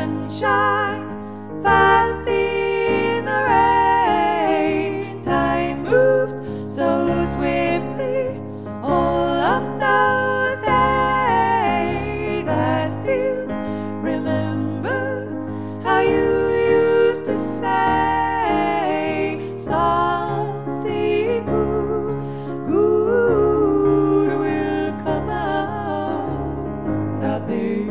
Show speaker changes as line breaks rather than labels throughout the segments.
sunshine, fast in the rain. Time moved so swiftly, all of those days. I still remember how you used to say something good will come out of this.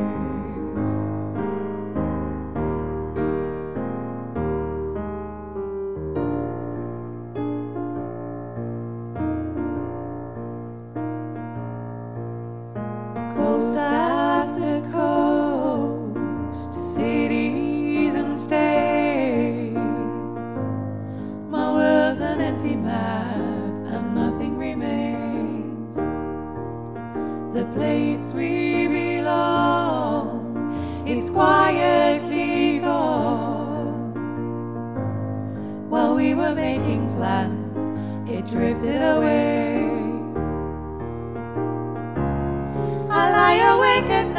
Coast after coast, cities and states. My world's an empty map and nothing remains. The place we belong is quietly gone. While we were making plans, it drifted away. I lie awake at